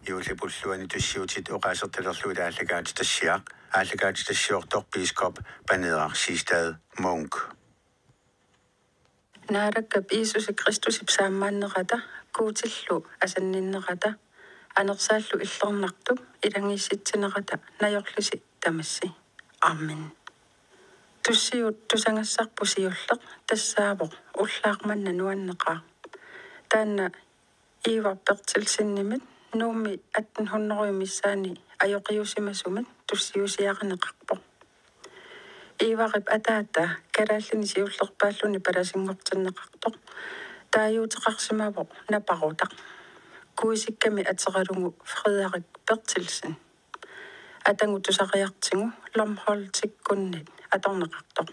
iulipulluani tussiutit oqasertalerluit aallagaati tassiaq aallagaati tassiortor biskop Baneder Munk naarakap Iisus Kristus ipsaammaannerata kuutillu asanninnerata anersaallu illernertup ilangissitsinerata najorlusi tamassi amen tussiut tusangassarpusiulleq tassaavoq ullaarmanna nuanneqaa taanna iivarpertilsinnimit nuummi 1800-missaani ajoqiusimasumat tussiusiaqaneqarpoq iivarip ataata kalaallini siullerpaalluni palasingortinneqartoq taayuuteqarsimavoq naparutaq kuisikkami ateqalungu Frederik Bertelsen atangu tusariartingu lomholtikkunnit atorneqartoq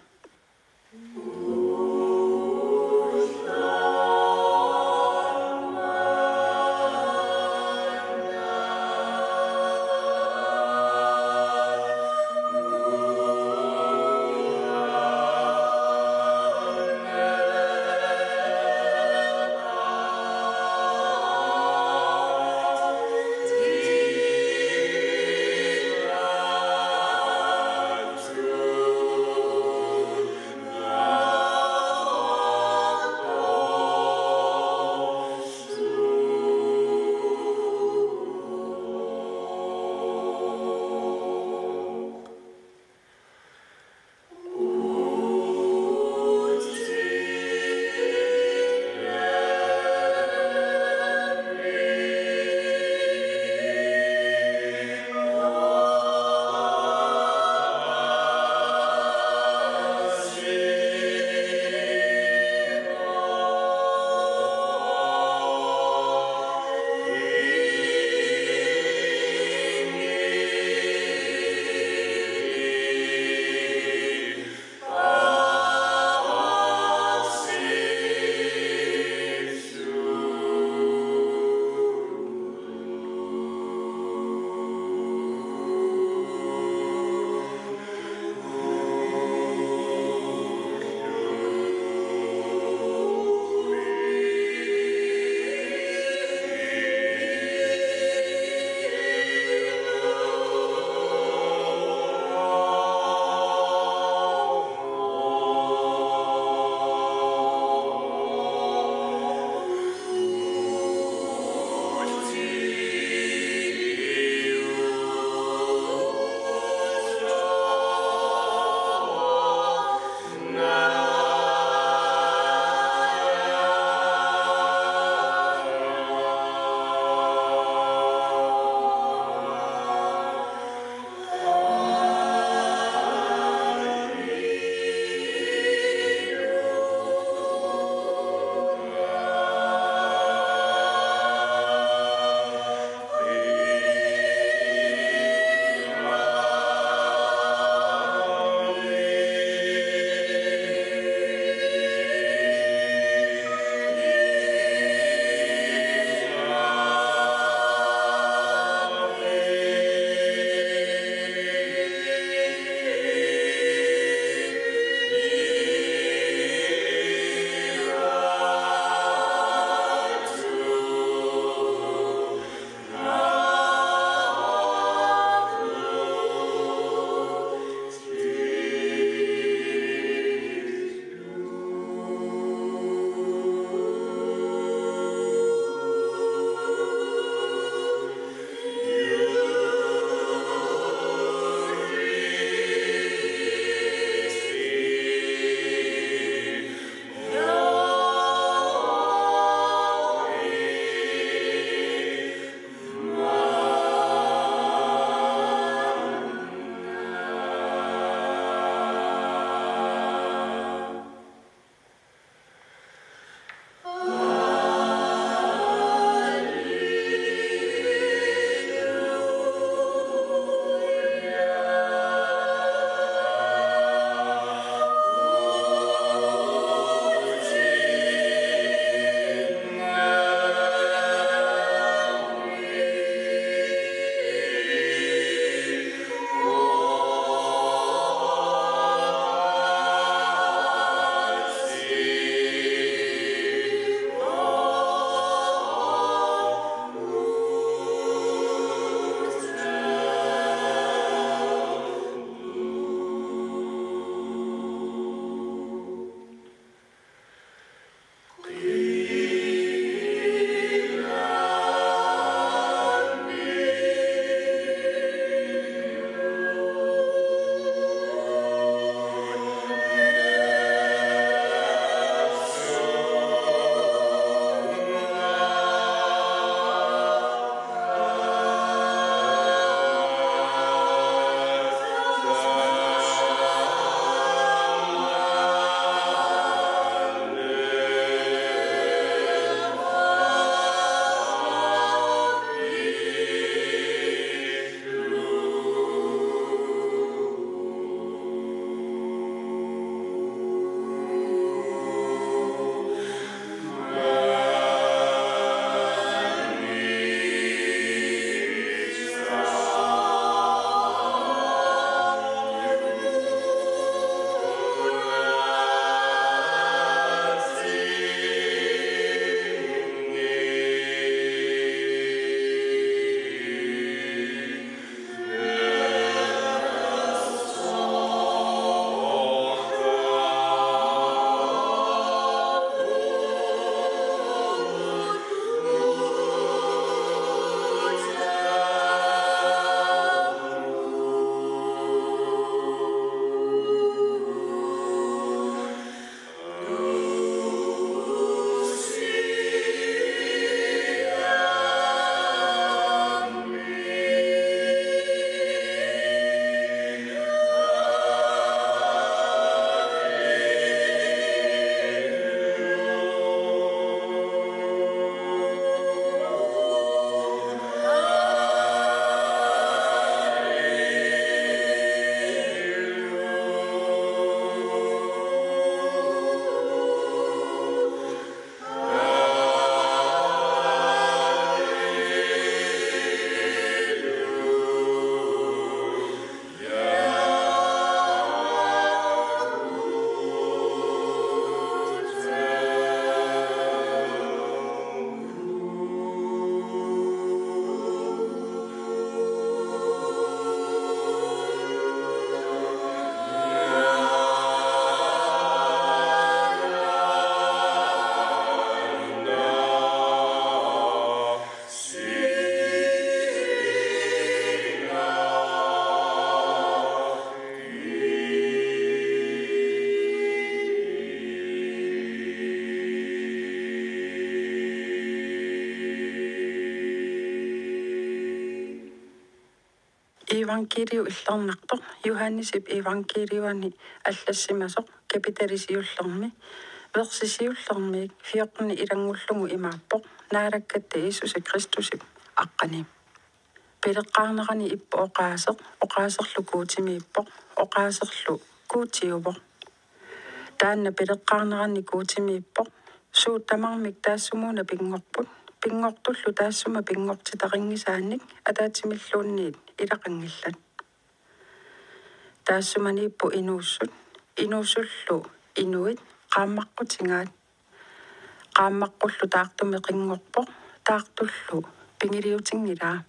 Evangelio illarnartoq Johannesip evangelioani аллассимасоq капиталисиуллерми версисиуллерми фиоқни илангуллугу имааппоқ наалаккатта Иисуса Кристусип аққани пилеққарнерани иппо оқаасерлу куутимииппоқ оқаасерлу куутиувоқ таанна пилеққарнерани куутимииппоқ суутамармик таассумууна пингорпут пингортуллу таассума пингортитақингисааник атаатимиллуунниит илақангиллат таассуманииппу инууссуллу инуит qaammaqqutigaat qaammaqqullu taartumi qinngorpoq taartullu pingiliutingilaa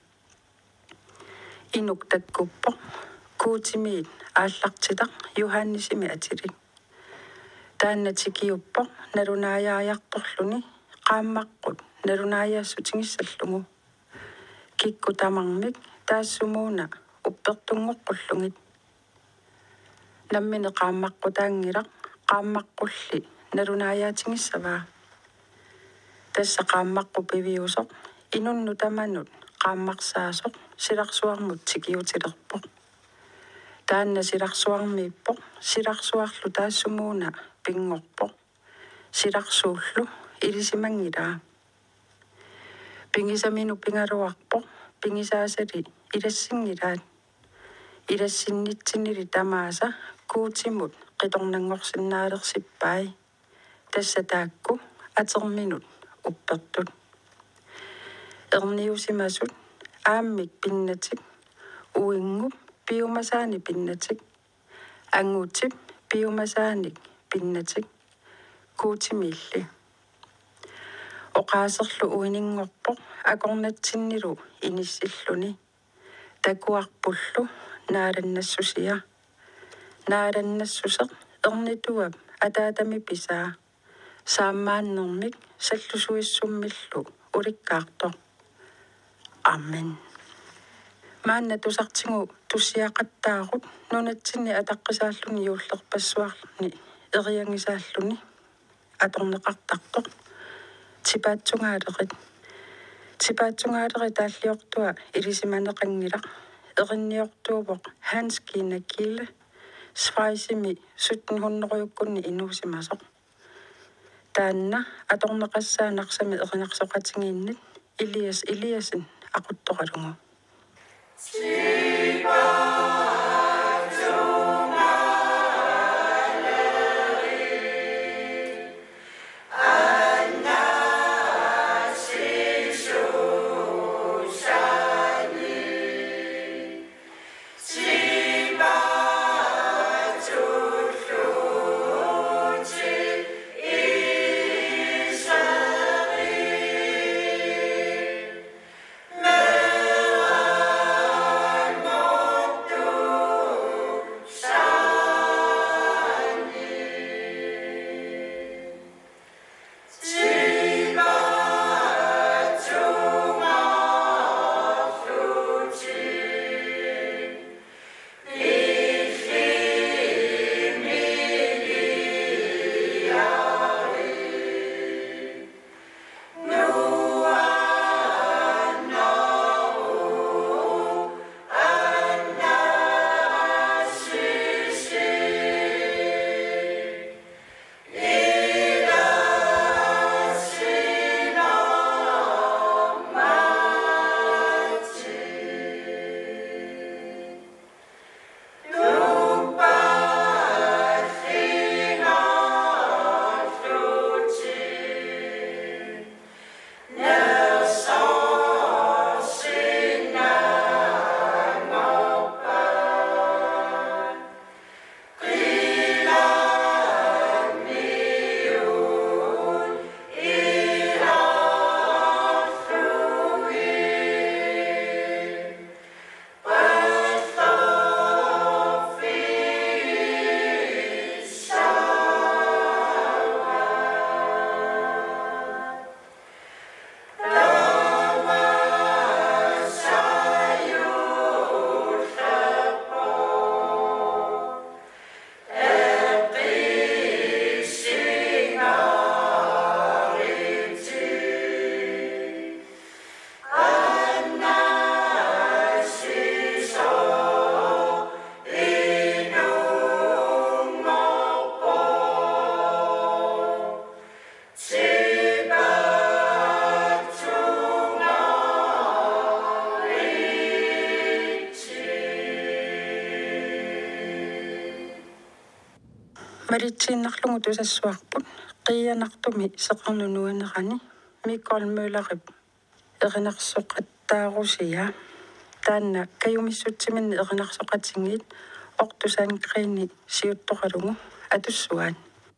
inuk takkuppoq kuutimiit aallartitaq Johannisimi atilit taannatikiuppoq nalunaajaajartorluni qaammaqqut nalunaajaassutingissallugu kikku tamarmik taassumuuna uppertungoqqullungit nammini qaammaqqutaangilaq qaammaqqulli nalunaajaatiнгиссаваа тасса qaammaqqu piviusoq inunnu tamanut qaammarсаасоq силарсуармут тикиутилерпоq таанна силарсуармииппоq силарсуарлу таассумууна пингорпоq силарсууллу илисимангилаа пингисамину пингалуарпоq пингисаасали илассингилаат илассиннитсинили тамааса kuutimut qitornanngorsinnaalersippai tassa taakku aterminut uppertut erniusimasut aammik pinnatik uingup piumasaani pinnatik angutip piumasaanik pinnatik kuutimilli oqaaserlu uiningorpoq akornatsinnilu inissilluni takuarpullu naalannassusia naalannassuseq ernituap ataatami pisaa saammaannermik sallusuissummillu ulikkaartoq amen maanna tusartingu tussiaqattaarut nunatsinni ataqqisааллуни юуллерпассуарлни эриангисааллуни аторнеқартарtoq типаатсунгаалерит тааллиортуа илисиманеқангилақ эринниортуувоқ ханскинаккилла свайсими 1700-юккунни инуусимасоқ таанна аторнеқассаанарсами эринарсоқатингииннит Илиасин ақуттоқалугу Maritsinarlungu tusassuarput qiyanartumi seqarnunuanerani Mikael Møllerip erinarsoqattaarusia taanna kayumissutsimini erinarsoqatingit ortusan kreeni siuttoqalungu atussuan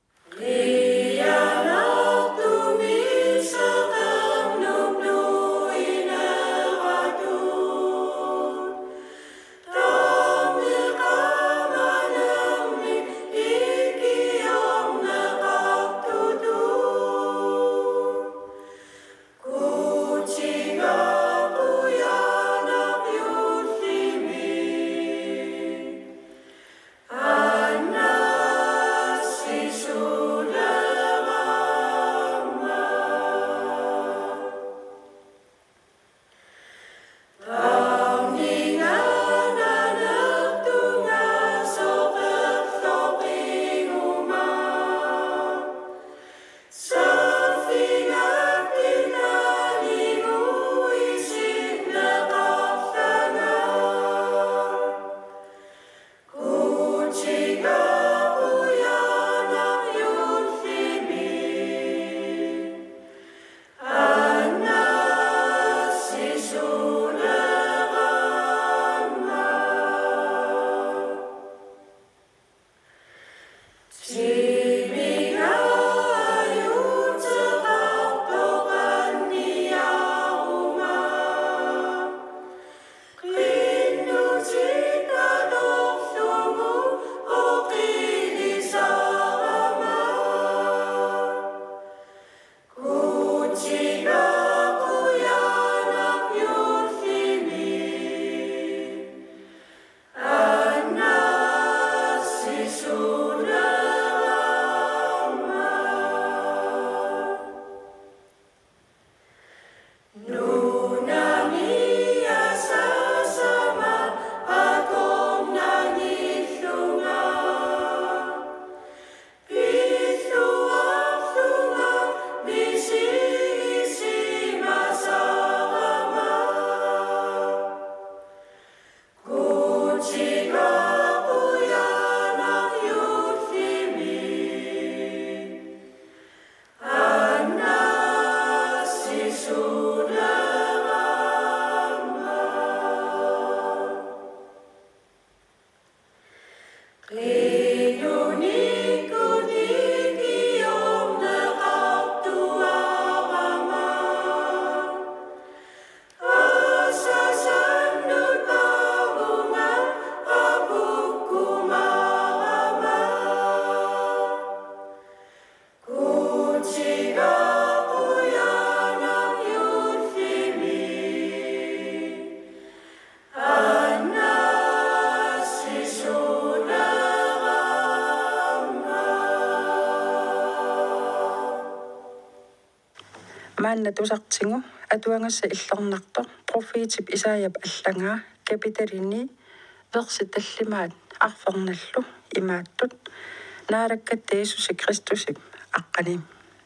Maanna tusartingu atuangassa illarnartor profeetip Isaiap allangaa kapitaliini versi tallimaat arfarnallu imaattut naalakkat Jesus Kristusip aqqanim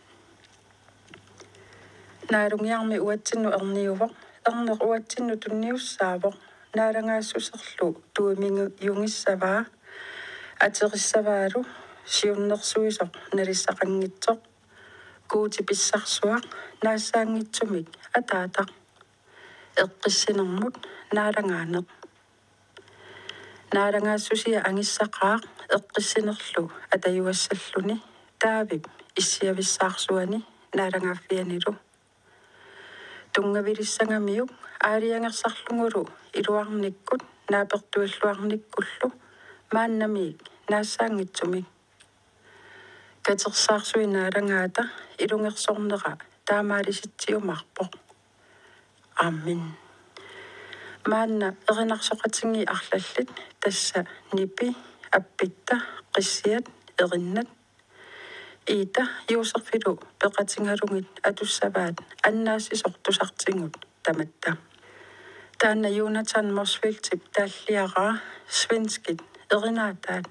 naalungiarmi uatsinnu erniuvoq erneq uatsinnu tunniussaavoq naalangaasusserlu tuimingu yungissavaa aterissavaalu siunnersuisoq nalissaqanngitsoq kuutipissarsuaq naassaangitsumik ataataq eqqissinermut naalangaaneq naalangaassusia angissaqaaq eqqissinerlu atayuassalluni taavip issiavissaarsuani naalangaafianilu tungavilissangamiuk aaliangersarlungulu iluarnikkut naapertualluarnikkullu maannamiik naassaangitsumik katersaarsuin naalangaata ilungersornera taamaalisittiumarpoq aamin maanna erinarsoqatingi arlallit tassa nipi appitta qissiat erinnat iita yuuserfilu peqatingalungit atussavaat annaassisortusartingut tamatta taanna Jonathan Morsfeldtip taalliaraa svenskit erinaataat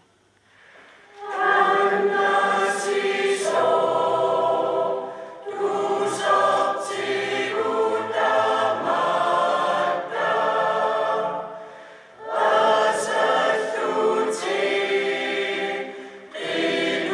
Inu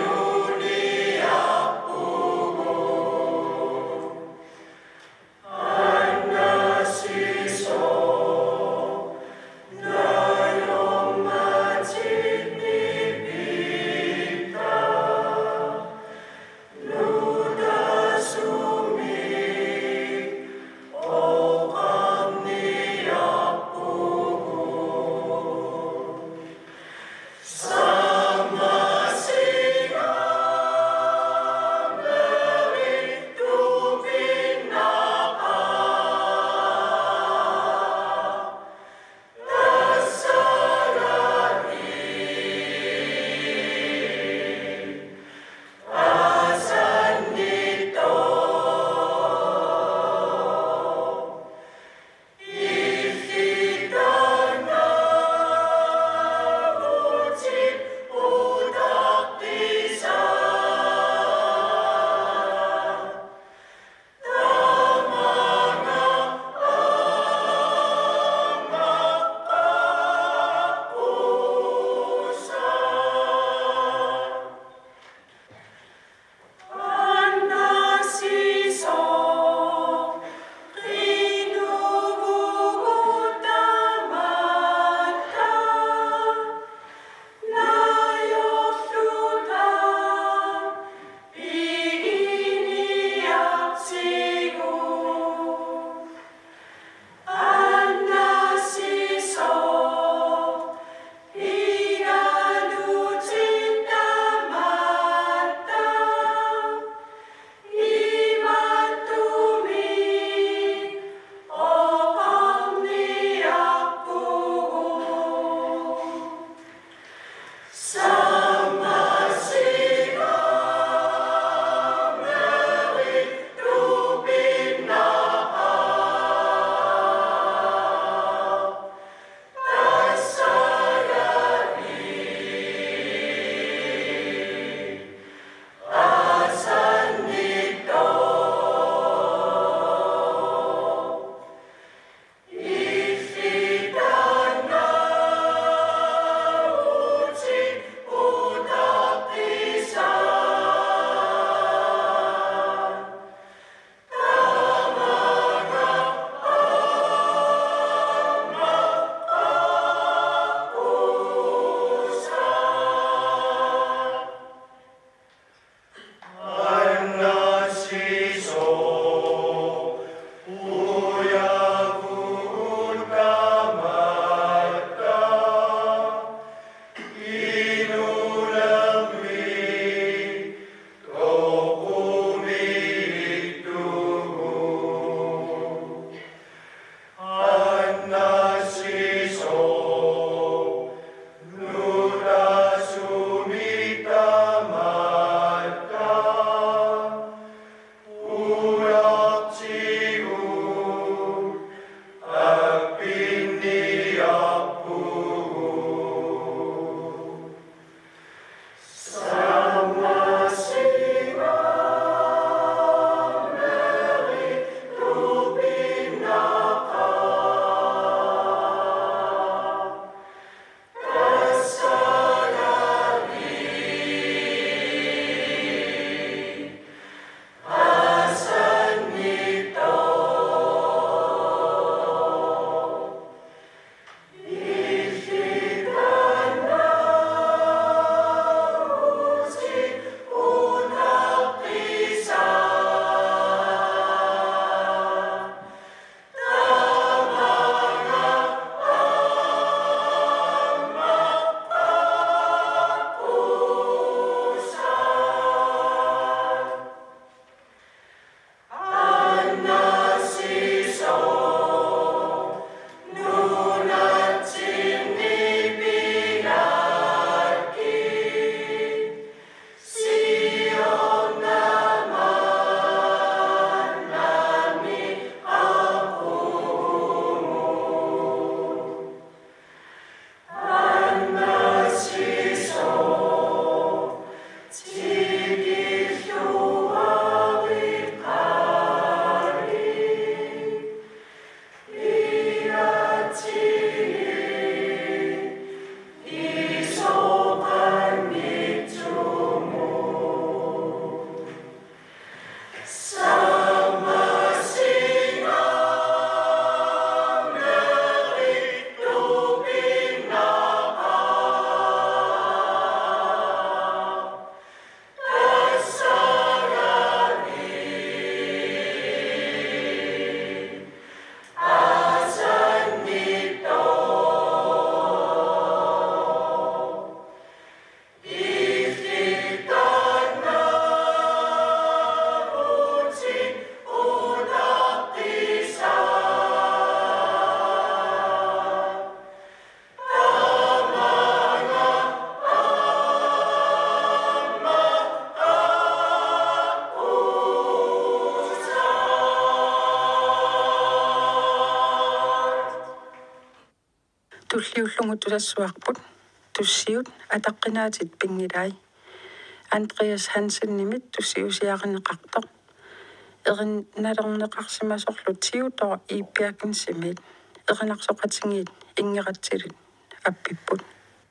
туллиуллугу тулассуарпут туссиут атаққинаатит пингилай Andreas Hansen nimit tussiusiaqinneqartoq erinnalerneqarsimasorlu tiutor iippiakin simit erinarsoqatingiit ingeratsilit appipput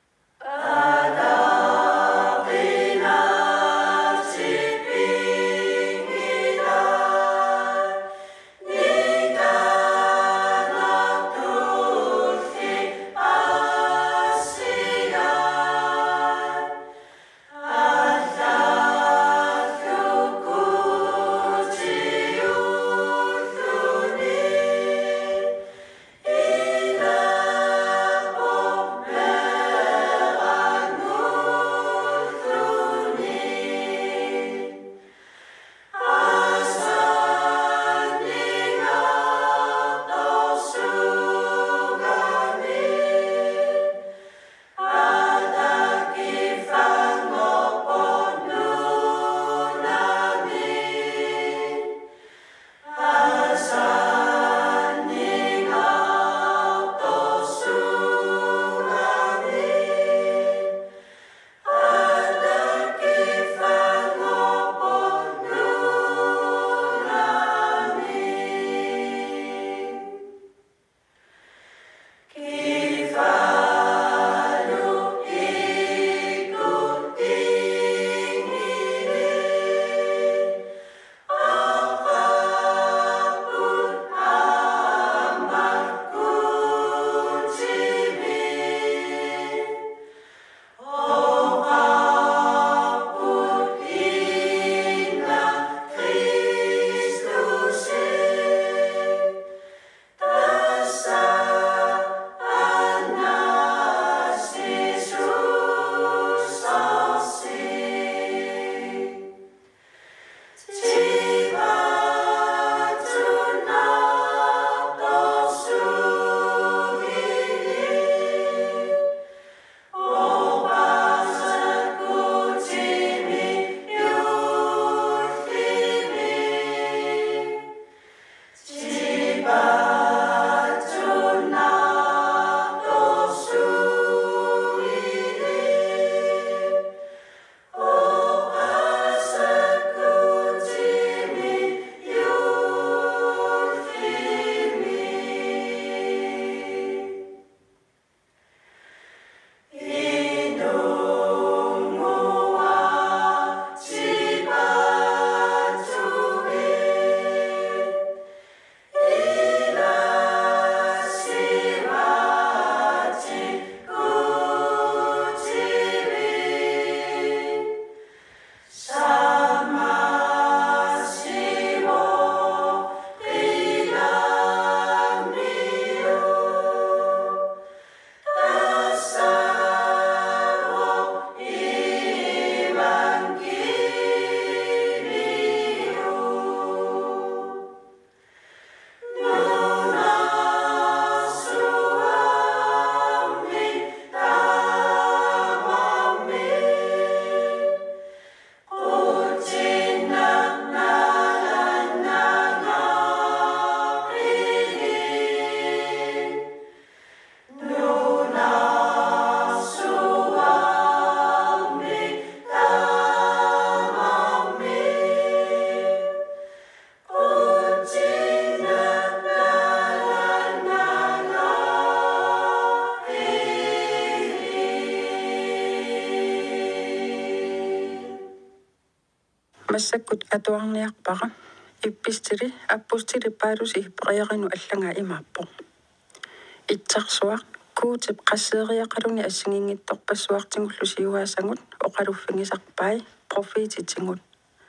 массаккут атуарниарпара иппистили аппустили паалуси преерину алланга имааппо итсарсуақ куутип qasseriaqaluni ассигингитторпассуартингуллу сиуаасангут оқалуффигисарпай профититингут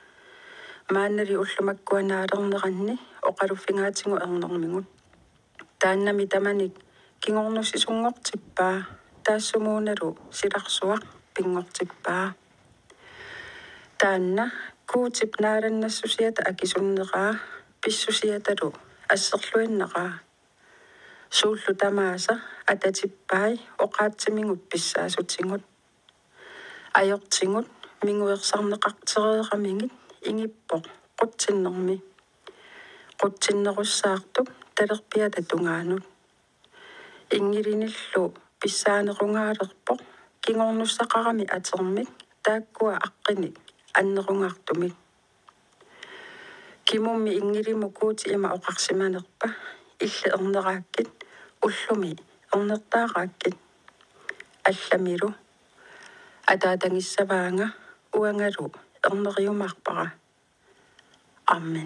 мааннали уллумаккуанаалернеранни оқалуффингаатингу ернэрмингут тааннами таманик кингорнуссисунгортиппаа таассумууналу силарсуақ пингортиппаа таанна куутип нааланнассусиата акисуннераа писсусиаталу ассерлуиннераа сууллу тамааса ататиппай оқаатсимингут писсаасутингут аёртингут мингуерсарнеқартереерамингит ингиппо қутсиннерми қутсиннеруссаартук талерпиата тунгаанут ингилиниллу писсаанерунгаалерпо кингорнуссақарами атермик тааккуа аққиник аннерунгаартумик кимумми ингилиму куути има оқарсиманерпа илла ернерааккит уллуми ернертаарааккит алламилу атаатангиссаваанга уангалу ернериумаарпара аммен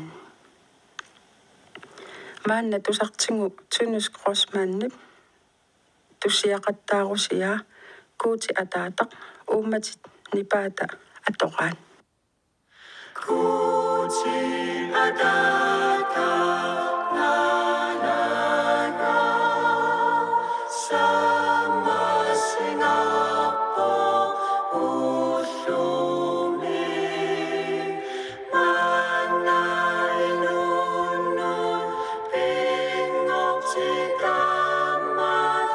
маанна тусартингу тунус кроссманнип тусиақаттаарусиа куути атаатақ уумматит нипаата атораан куути атаата нанага самасингаппо уллуми маннаинуннун пингортикаммат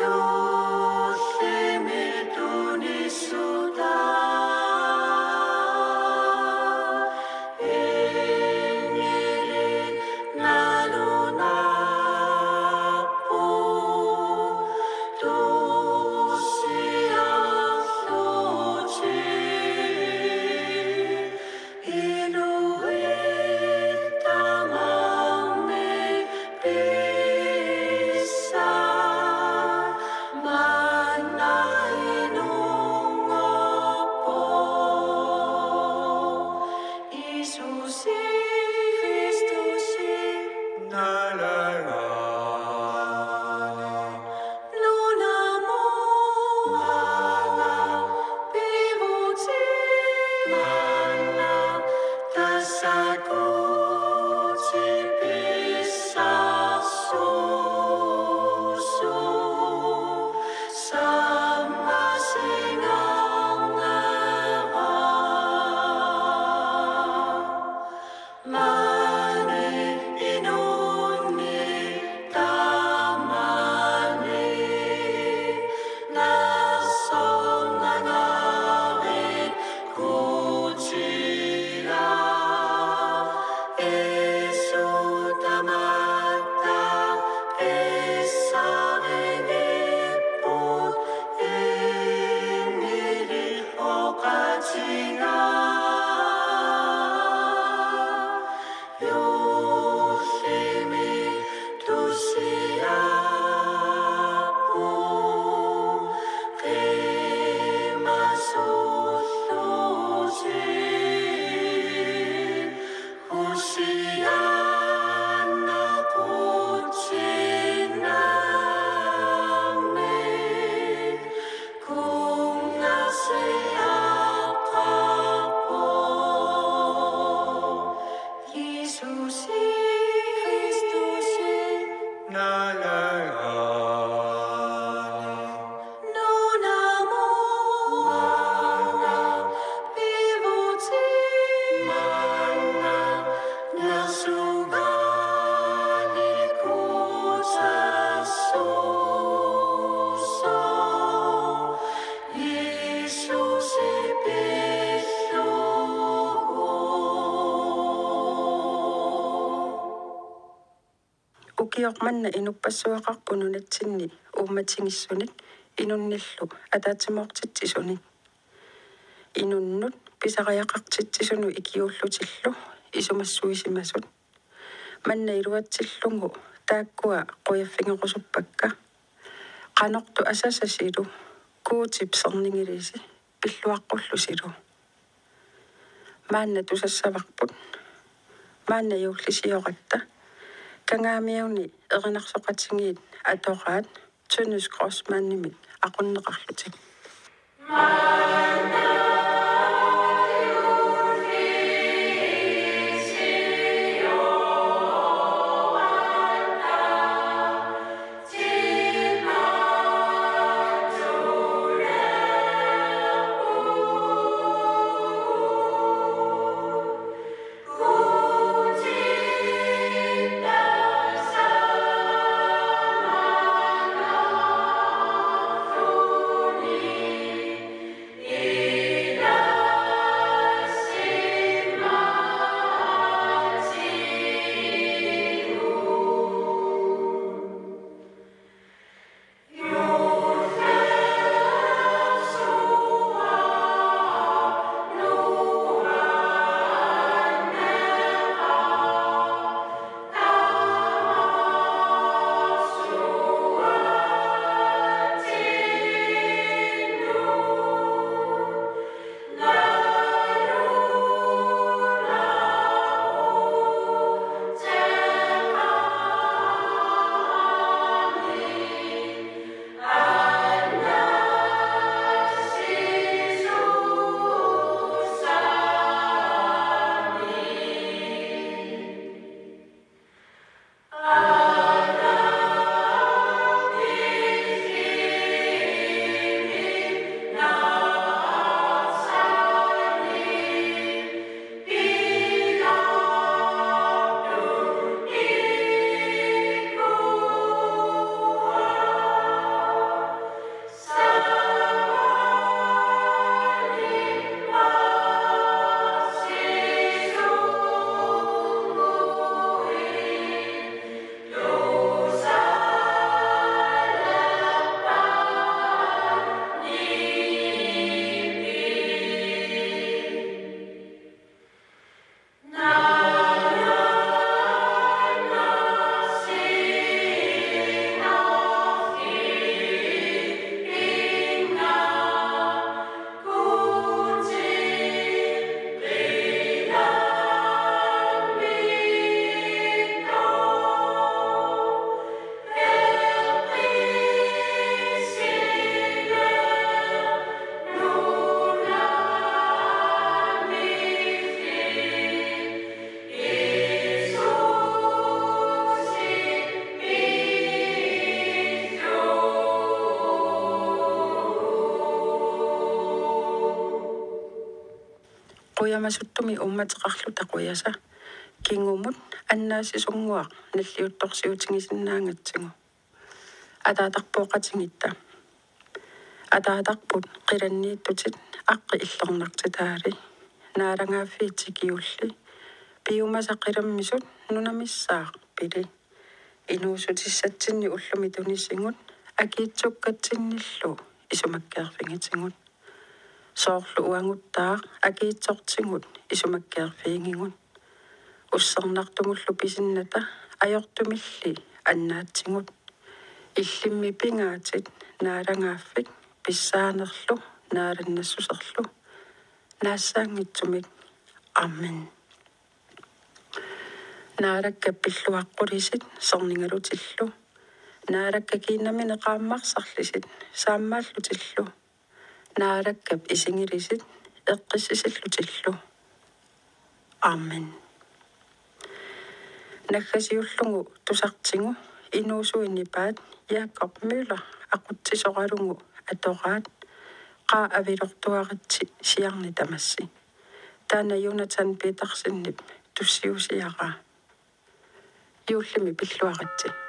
юллими тунissуда ukiormanna inupassuaqarpununatsinni uummatingissunik inunnillu ataatsimortitsisunik inunnut pisariaqartitsisunu ikiullutillu isumassuisimasut manna iluatsillungu taakkua qoyaffingequsuppakka qanortu asasasilu kuutip serningilisi pilluaqqullusilu maanna tusassavaqput maanna yuullisioraqta kangaamiuni erinarsoqatingiit atoraat tunus crossmannimik aqunneqarlutik quyamassuttumi ummatеқарлу taquyasa kingumut annaasissunguaq nalliuttorsiutigisinnaangatsigu ataataqpooqatingitta ataataqput qilanniittutit aqqi illornartitaali naalangaaffiitsikiulli piumasaqilammisut nunamissaaq pili inuusutissatsinni ullumi tunissingut akiitsukkatsinnillu isumakkeerfingitsingut soorlu uanguttaa akiitsortingut isumakkeerfiingingut ussernartumullu pisinnata ajortumilli annaatsingut illimmi pingaatit naalangaaffik pissaanerlu naalannassuserlu naassaangitsumik amen naalakka pilluaqqulisit serningalutillu naalakka kiinnaminеqaammarsarlisit saammaallutillu naalakkap isingilisit eqqissisillуtillu amen naggasiullugu tusartingu inuusuinnipaat Jakob Müller aqutsisoqalungu atoqaat qaa avilortuaratsi siarni tamassi taana Jonathan Petersinnip tussiusiaraa юуллими пиллуаратси